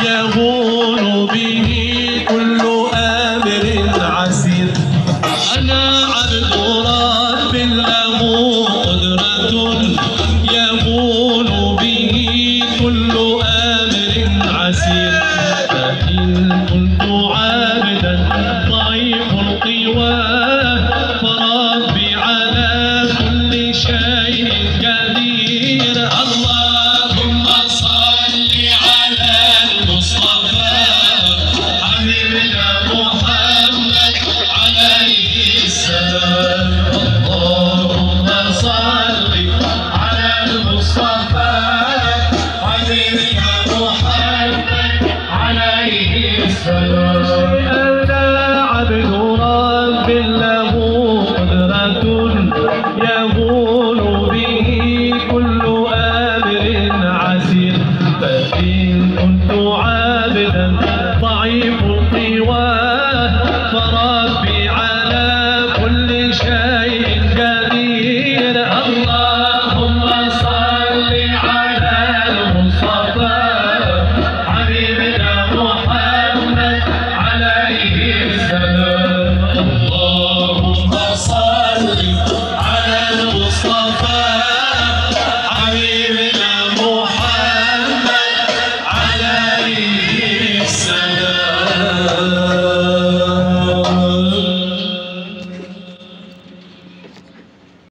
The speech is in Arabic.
يهون به كل أمر عسير. أنا عبد رب له قدرة يهون به كل أمر عسير. فإن كنت عابدا ضعيف القوى فربي على كل شيء قدير. اللهم صل على المصطفى حبيبنا محمد عليه السلام. اللهم صل على المصطفى حبيبنا محمد عليه السلام.